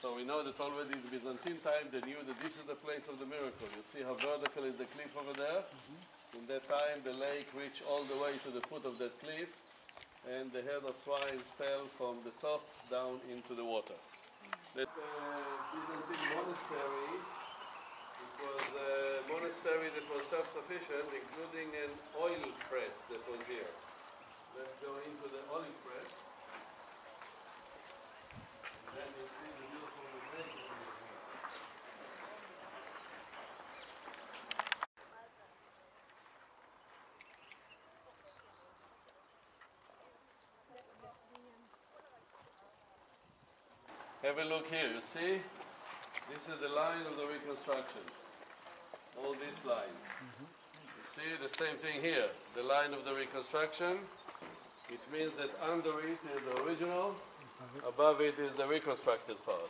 So we know that already in the Byzantine time they knew that this is the place of the miracle. You see how vertical is the cliff over there? In that time the lake reached all the way to the foot of that cliff, and the herd of swine fell from the top down into the water. That Byzantine monastery, it was a monastery that was self-sufficient, including an oil press that was here. Let's go into the oil press. And then you see the beautiful mosaic that is here. Have a look here, you see? This is the line of the reconstruction. All these lines. You see the same thing here. The line of the reconstruction. It means that under it is the original, above it is the reconstructed part.